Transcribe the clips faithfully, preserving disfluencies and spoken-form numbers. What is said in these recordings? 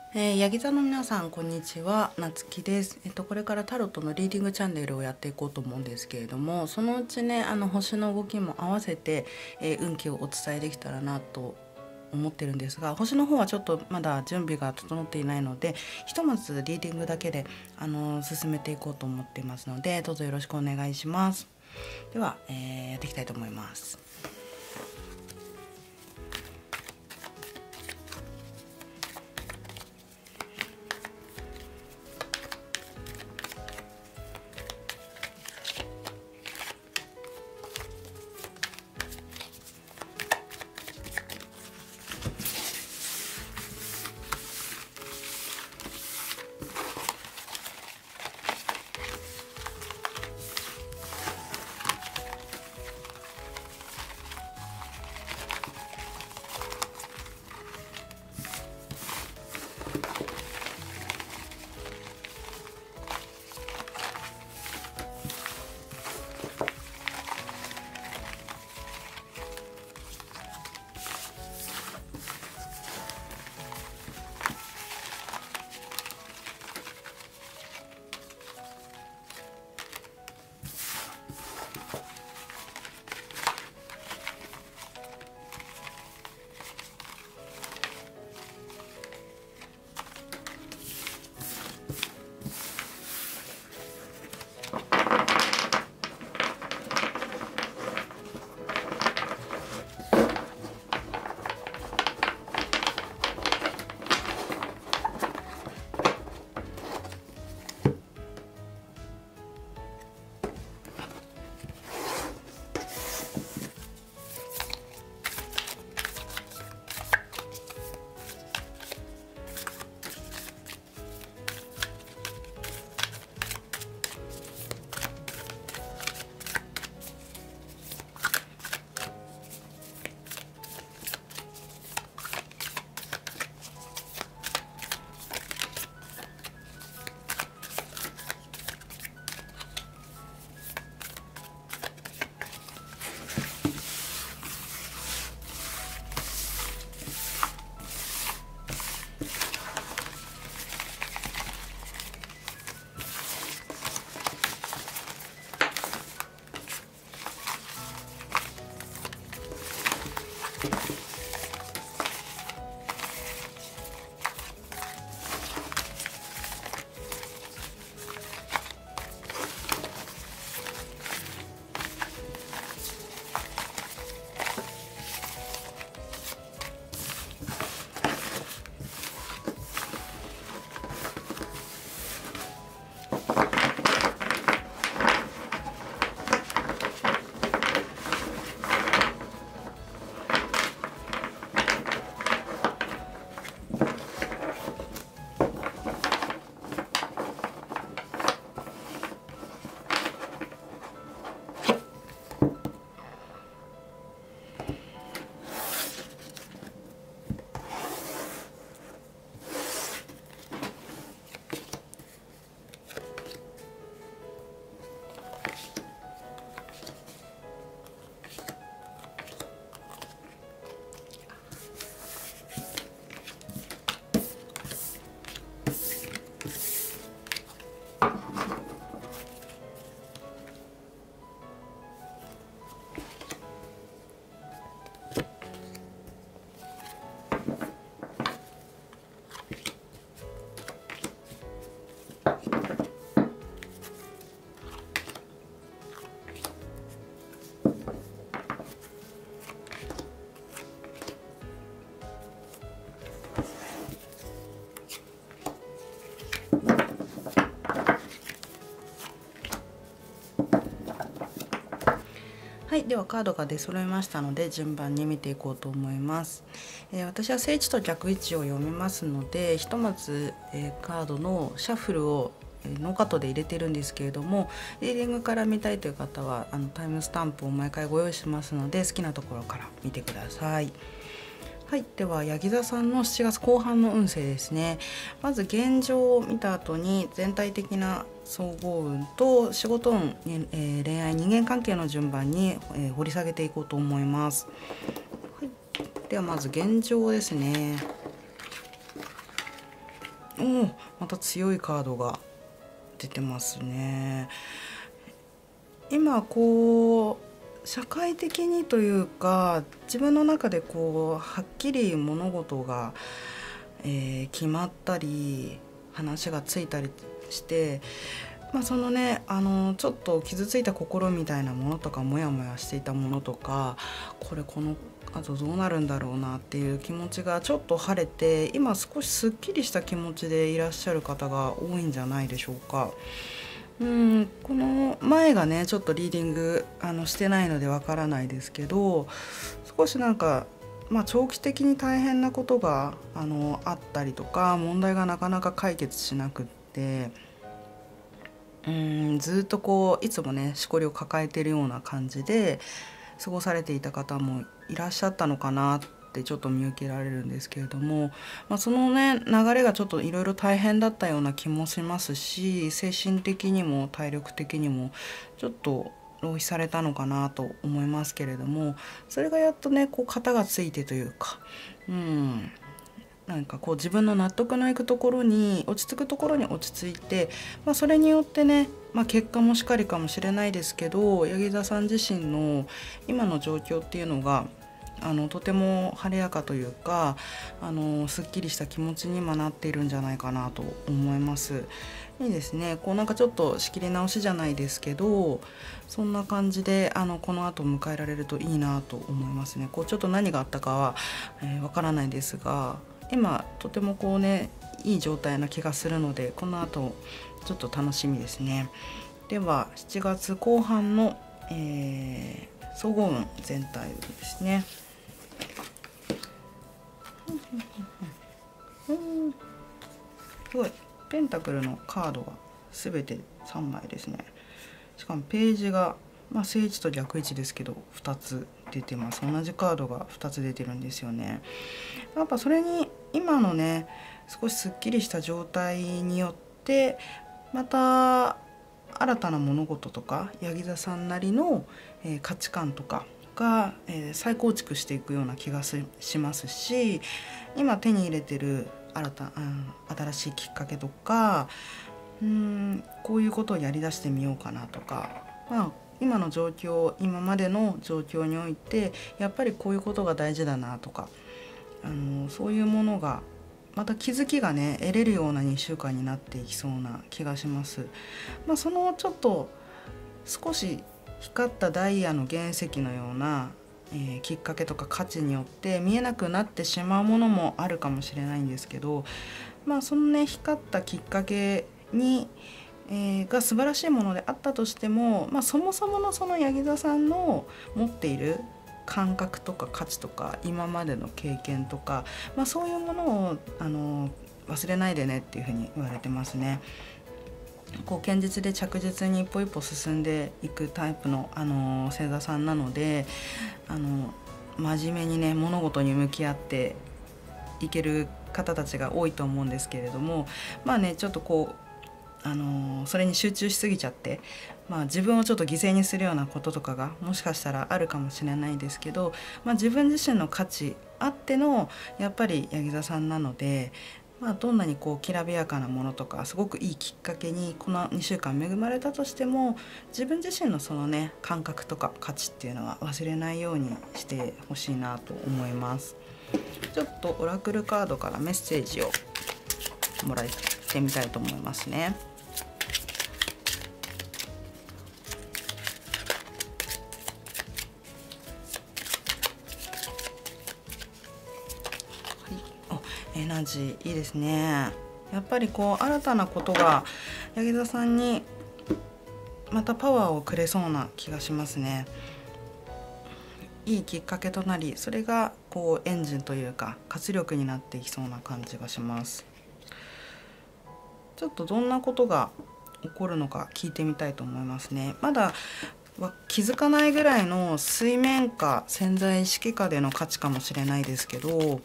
えー、ヤギ座の皆さんこんにちは、なつきです。えっとこれからタロットのリーディングチャンネルをやっていこうと思うんですけれども、そのうちねあの星の動きも合わせて、えー運気をお伝えできたらなと思ってるんですが、星の方はちょっとまだ準備が整っていないので、ひとまずリーディングだけであの進めていこうと思っていますので、どうぞよろしくお願いします。では、えーやっていきたいと思います。はい、ではカードが出揃いましたので順番に見ていこうと思います。えー、私は正位置と逆位置を読みますので、ひとまず、えー、カードのシャッフルをノーカットで入れてるんですけれども、リーディングから見たいという方はあのタイムスタンプを毎回ご用意しますので、好きなところから見てください。はい、ではヤギ座さんのしちがつこう半の運勢ですね。まず現状を見た後に全体的な総合運と仕事運、えー、恋愛人間関係の順番に、えー、掘り下げていこうと思います。はい、ではまず現状ですね。 おお、また強いカードが出てますね。今こう社会的にというか、自分の中でこうはっきり物事が、えー決まったり話がついたりして、まあそのね、あのちょっと傷ついた心みたいなものとか、モヤモヤしていたものとか、これこのあとどうなるんだろうなっていう気持ちがちょっと晴れて、今少しすっきりした気持ちでいらっしゃる方が多いんじゃないでしょうか。うん、この前がねちょっとリーディングあのしてないのでわからないですけど、少しなんか、まあ、長期的に大変なことがあのあったりとか、問題がなかなか解決しなくって、うんずっとこういつもねしこりを抱えているような感じで過ごされていた方もいらっしゃったのかなってちょっと見受けられるんですけれども、まあ、そのね流れがちょっといろいろ大変だったような気もしますし、精神的にも体力的にもちょっと浪費されたのかなと思いますけれども、それがやっとねこう型がついてというか、うんなんかこう自分の納得のいくところに落ち着くところに落ち着いて、まあ、それによってね、まあ、結果もしかりかもしれないですけど、柳座さん自身の今の状況っていうのがあのとても晴れやかというか、あのすっきりした気持ちに今なっているんじゃないかなと思います。いいですね。こうなんかちょっと仕切り直しじゃないですけど、そんな感じであのこの後迎えられるといいなと思いますね。こうちょっと何があったかはわ、えー、からないですが、今とてもこうねいい状態な気がするので、この後ちょっと楽しみですね。ではしちがつこう半の、えー、総合運全体ですね。うんすごいペンタクルのカードが全てさんまいですね。しかもページが、まあ、正位置と逆位置ですけどふたつ出てます。同じカードがふたつ出てるんですよね。やっぱそれに今のね少しすっきりした状態によってまた新たな物事とか柳座さんなりの、えー価値観とかが、えー再構築していくような気がししますし、今手に入れてる新た、うん、新しいきっかけとか、うんこういうことをやりだしてみようかなとか、まあ今の状況今までの状況においてやっぱりこういうことが大事だなとか、あのそういうものがまた気づきがね得れるようなにしゅうかんになっていきそうな気がします。まあ、そのちょっと少し光ったダイヤの原石のような、えーきっかけとか価値によって見えなくなってしまうものもあるかもしれないんですけど、まあそのね光ったきっかけに、えーが素晴らしいものであったとしても、まあ、そもそものその柳座さんの持っている感覚とか価値とか今までの経験とか、まあ、そういうものをあの忘れないでねっていうふうに言われてますね。こう堅実で着実に一歩一歩進んでいくタイプの、あの星座さんなので、あの真面目にね物事に向き合っていける方たちが多いと思うんですけれども、まあねちょっとこうあのそれに集中しすぎちゃって、まあ、自分をちょっと犠牲にするようなこととかがもしかしたらあるかもしれないですけど、まあ、自分自身の価値あってのやっぱり柳座さんなので、まあ、どんなにこうきらびやかなものとかすごくいいきっかけにこのにしゅうかん恵まれたとしても、自分自身のそのね感覚とか価値っていうのは忘れないようにしてほしいなと思います。ちょっとオラクルカードからメッセージをもらってみたいと思いますね。エナジーいいですね。やっぱりこう新たなことが柳座さんにまたパワーをくれそうな気がしますね。いいきっかけとなり、それがこうエンジンというか活力になっていきそうな感じがします。ちょっとどんなことが起こるのか聞いてみたいと思いますね。まだ気づかないぐらいの水面下潜在意識下での価値かもしれないですけど、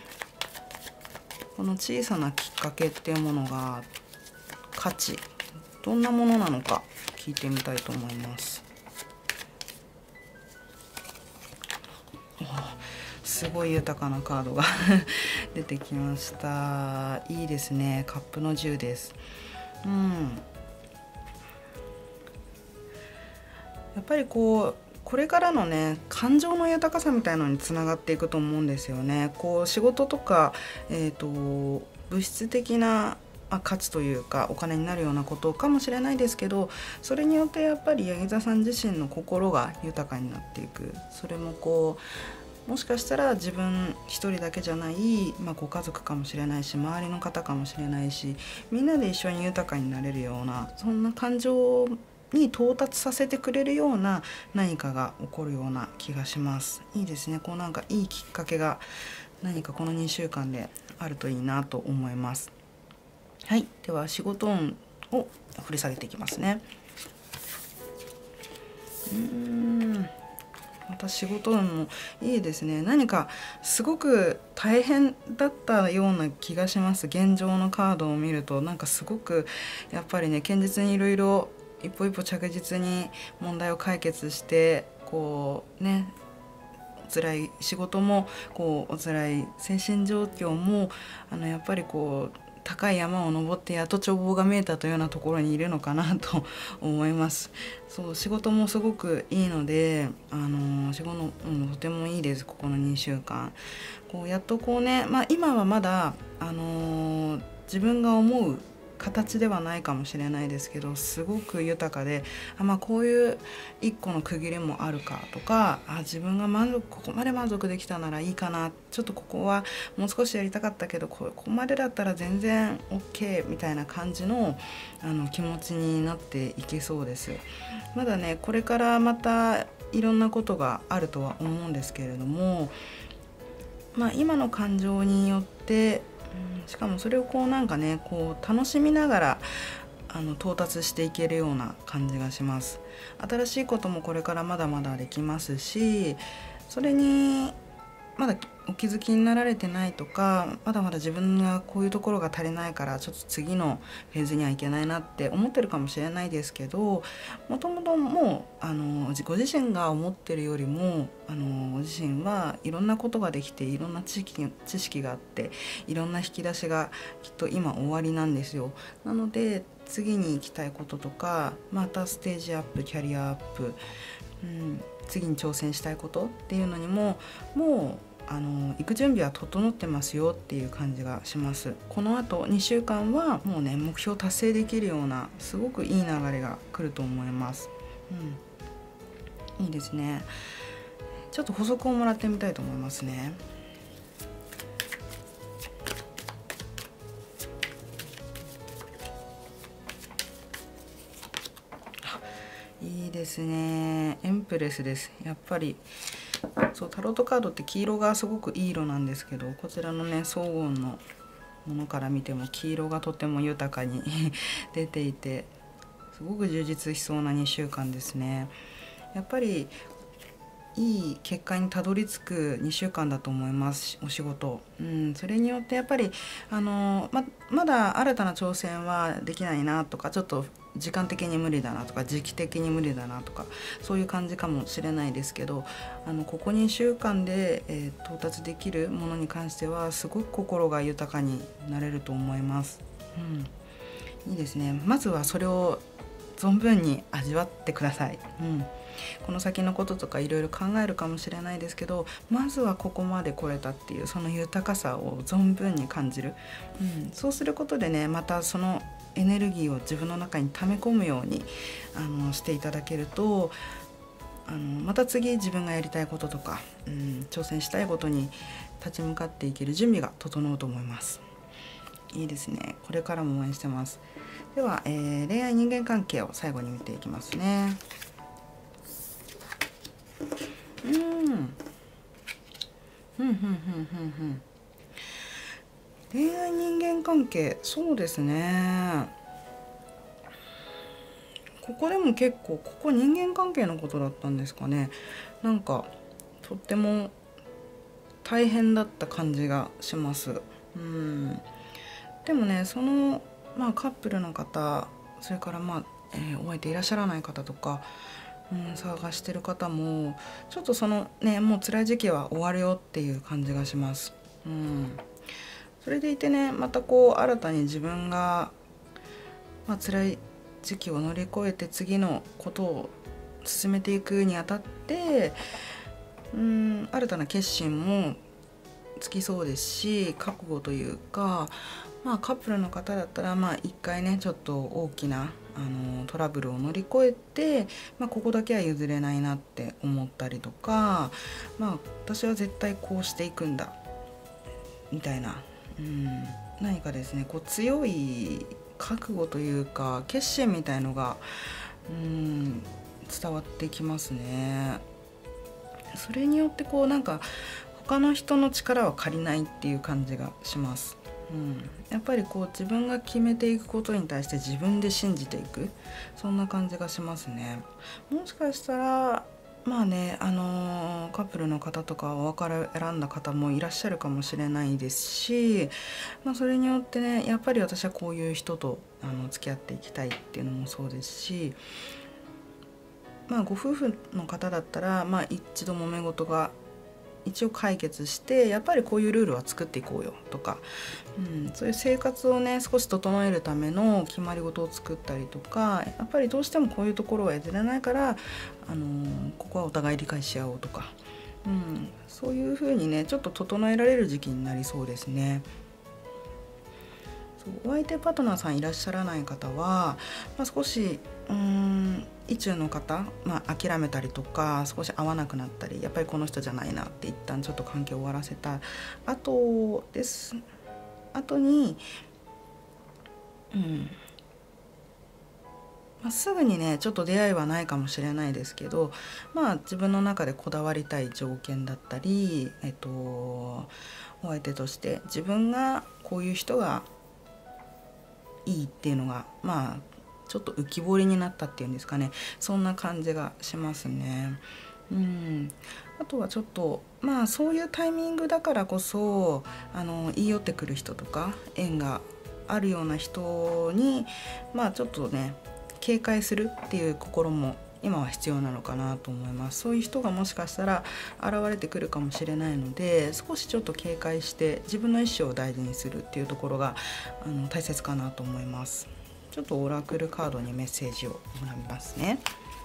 この小さなきっかけっていうものが価値どんなものなのか聞いてみたいと思います。 すごい豊かなカードが出てきました。いいですね。カップのじゅうです。うん、やっぱりこうこれからのね感情の豊かさみたいなのにつながっていくと思うんですよね。こう仕事とか、えーと、物質的なまあ、価値というかお金になるようなことかもしれないですけど、それによってやっぱり柳座さん自身の心が豊かになっていく。それもこうもしかしたら自分一人だけじゃない、まあ、ご家族かもしれないし周りの方かもしれないし、みんなで一緒に豊かになれるようなそんな感情に到達させてくれるような何かが起こるような気がします。いいですね。こうなんかいいきっかけが何かこのにしゅうかんであるといいなと思います。はい、では仕事運を振り下げていきますね。うーんまた仕事運もいいですね。何かすごく大変だったような気がします。現状のカードを見るとなんかすごくやっぱりね堅実にいろいろ一歩一歩着実に問題を解決してこうねお辛い仕事もこうお辛い精神状況もあのやっぱりこう高い山を登ってやっと眺望が見えたというようなところにいるのかなと思います。そう仕事もすごくいいので、あの仕事も、うん、とてもいいです。ここのにしゅうかんこうやっとこうね、まあ、今はまだ、あの自分が思う形ではないかもしれないですけどすごく豊かで、あ、まあ、こういう一個の区切りもあるかとか、あ自分が満足ここまで満足できたならいいかな、ちょっとここはもう少しやりたかったけどここまでだったら全然 OK みたいな感じの、あの気持ちになっていけそうです。まだねこれからまたいろんなことがあるとは思うんですけれども、まあ、今の感情によってしかもそれをこうなんかねこう楽しみながらあの到達していけるような感じがします。新しいこともこれからまだまだできますし、それにまだお気づきになられてないとか、まだまだ自分がこういうところが足りないからちょっと次のフェーズにはいけないなって思ってるかもしれないですけど、もともともうあのご自身が思ってるよりもあのご自身はいろんなことができていろんな知識、知識があっていろんな引き出しがきっと今終わりなんですよ。なので次に行きたいこととかまたステージアップキャリアアップ、うん、次に挑戦したいことっていうのにももうあの行く準備は整ってますよっていう感じがします。このあとにしゅうかんはもうね目標達成できるようなすごくいい流れが来ると思います。うん、いいですね。ちょっと補足をもらってみたいと思いますね。いいですね。エンプレスです。やっぱりそうタロットカードって黄色がすごくいい色なんですけど、こちらのね荘厳のものから見ても黄色がとても豊かに出ていてすごく充実しそうなにしゅうかんですね。やっぱりいい結果にたどり着くにしゅうかんだと思います。お仕事、うん、それによってやっぱりあの ま, まだ新たな挑戦はできないなとか、ちょっと時間的に無理だなとか時期的に無理だなとかそういう感じかもしれないですけど、あのここにしゅうかんで、えー、到達できるものに関してはすごく心が豊かになれると思います。うん、いいですね。まずはそれを存分に味わってください。うん、この先のこととかいろいろ考えるかもしれないですけど、まずはここまで来れたっていうその豊かさを存分に感じる、うん、そうすることでねまたそのエネルギーを自分の中に溜め込むようにあのしていただけると、あのまた次自分がやりたいこととか、うん、挑戦したいことに立ち向かっていける準備が整うと思います。いいですね。これからも応援してます。では、えー、恋愛人間関係を最後に見ていきますね。うんうんうんうんうんうん恋愛人間関係、そうですね。ここでも結構ここ人間関係のことだったんですかね。なんかとっても大変だった感じがします。うん、でもねその、まあ、カップルの方、それからまあ、えー、お相手いらっしゃらない方とかうん、探してる方もちょっとそのねもう辛い時期は終わるよっていう感じがします。うん、それでいてねまたこう新たに自分が、まあ、辛い時期を乗り越えて次のことを進めていくにあたってうん新たな決心もつきそうですし覚悟というか、まあ、カップルの方だったらまあ一回ねちょっと大きなあのトラブルを乗り越えて、まあ、ここだけは譲れないなって思ったりとか、まあ、私は絶対こうしていくんだみたいな、うん、何かですねこう強い覚悟というか決心みたいのが、うん、伝わってきますね。それによってこうなんか他の人の力は借りないっていう感じがします。うん、やっぱりこう自分が決めていくことに対して自分で信じていく、そんな感じがしますね。もしかしたらまあね、あのーカップルの方とかお別れ選んだ方もいらっしゃるかもしれないですし、まあ、それによってねやっぱり私はこういう人とあの付き合っていきたいっていうのもそうですし、まあ、ご夫婦の方だったら、まあ、一度揉め事が一応解決してやっぱりこういうルールは作っていこうよとか、うん、そういう生活をね少し整えるための決まり事を作ったりとか、やっぱりどうしてもこういうところは譲れないから、あのーここはお互い理解し合おうとか、うん、そういう風にねちょっと整えられる時期になりそうですね。そうお相手パートナーさんいらっしゃらない方は、まあ、少しうーん意中の方、まあ、諦めたりとか少し合わなくなったりやっぱりこの人じゃないなって一旦ちょっと関係を終わらせた後です後に、うんまあ、すぐにねちょっと出会いはないかもしれないですけど、まあ自分の中でこだわりたい条件だったり、えっと、お相手として自分がこういう人がいいっていうのがまあちょっと浮き彫りになったっていうんですかね、そんな感じがしますね。うん、あとはちょっとまあそういうタイミングだからこそあの言い寄ってくる人とか縁があるような人にまあちょっとね警戒するっていう心も今は必要なのかなと思います。そういう人がもしかしたら現れてくるかもしれないので少しちょっと警戒して自分の意思を大事にするっていうところがあの大切かなと思います。ちょっとオラクルカードにメッセージをもらいますね。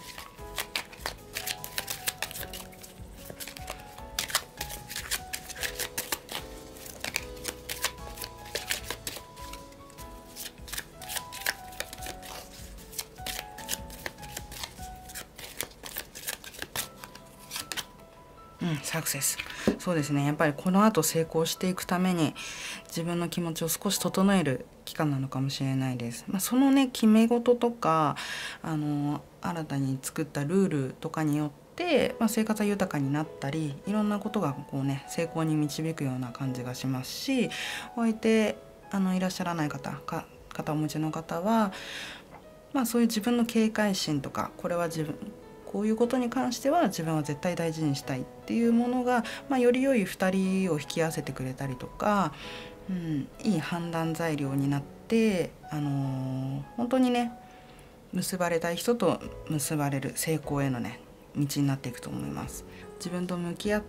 うん、サクセス。そうですね。やっぱりこの後成功していくために自分の気持ちを少し整える期間なのかもしれないです。まあ、そのね決め事とかあの新たに作ったルールとかによって、まあ、生活は豊かになったりいろんなことがこうね成功に導くような感じがしますし、お相手あのいらっしゃらない方か片持ちの方は、まあ、そういう自分の警戒心とかこれは自分こういうことに関しては自分は絶対大事にしたいっていうものが、まあ、より良いふたりを引き合わせてくれたりとか、うん、いい判断材料になって、あのー本当にね結ばれたい人と結ばれる成功へのね道になっていくと思います。自分と向き合って、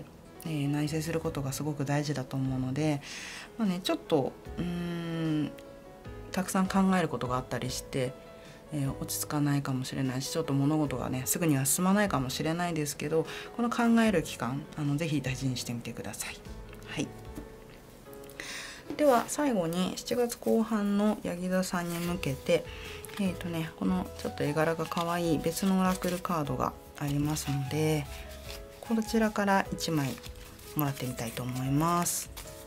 えー内省することがすごく大事だと思うので、まあね、ちょっとうーんたくさん考えることがあったりして、えー落ち着かないかもしれないしちょっと物事がねすぐには進まないかもしれないですけど、この考える期間あのぜひ大事にしてみてください。はい、では最後にしちがつこう半のヤギ座さんに向けて、えーとね、このちょっと絵柄が可愛い別のオラクルカードがありますのでこちらからいちまいもらってみたいと思います。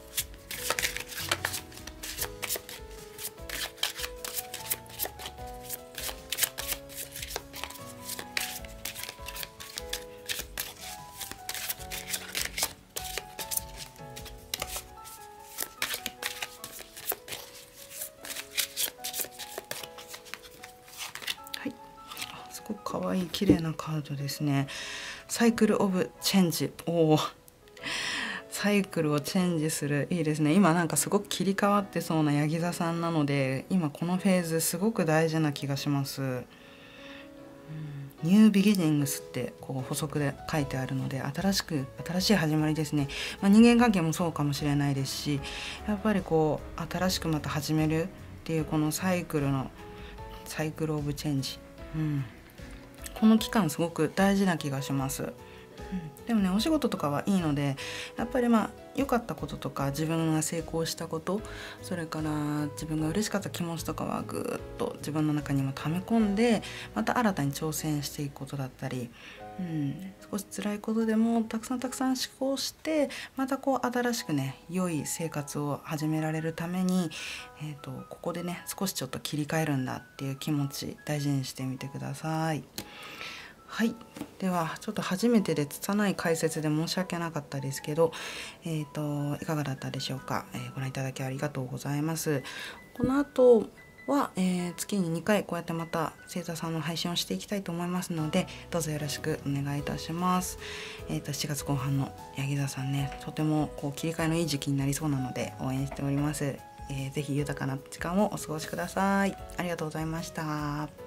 はい、あすごく可愛い綺麗なカードですね。サイクルオブチェンジ。おおサイクルをチェンジする、いいですね。今なんかすごく切り替わってそうなヤギ座さんなので今このフェーズすごく大事な気がします。うん、 ニュービギニングスってこう補足で書いてあるので、新しく新しい始まりですね。まあ、人間関係もそうかもしれないですし、やっぱりこう新しくまた始めるっていうこのサイクルのサイクルオブチェンジ、うん、この期間すごく大事な気がします。うん、でもね、お仕事とかはいいので、やっぱりまあ良かったこととか自分が成功したこと、それから自分が嬉しかった気持ちとかはぐーっと自分の中にも溜め込んで、また新たに挑戦していくことだったり、うん、少し辛いことでもたくさんたくさん思考して、またこう新しくね良い生活を始められるために、えーと、ここでね少しちょっと切り替えるんだっていう気持ち大事にしてみてください。はい、ではちょっと初めてで拙い解説で申し訳なかったですけど、えーと、いかがだったでしょうか。えー、ご覧いただきありがとうございます。この後は、えー、月ににかいこうやってまた星座さんの配信をしていきたいと思いますので、どうぞよろしくお願いいたします。えーと、しちがつこう半のヤギ座さんね、とてもこう切り替えのいい時期になりそうなので応援しております。えー、ぜひ豊かな時間をお過ごしください。ありがとうございました。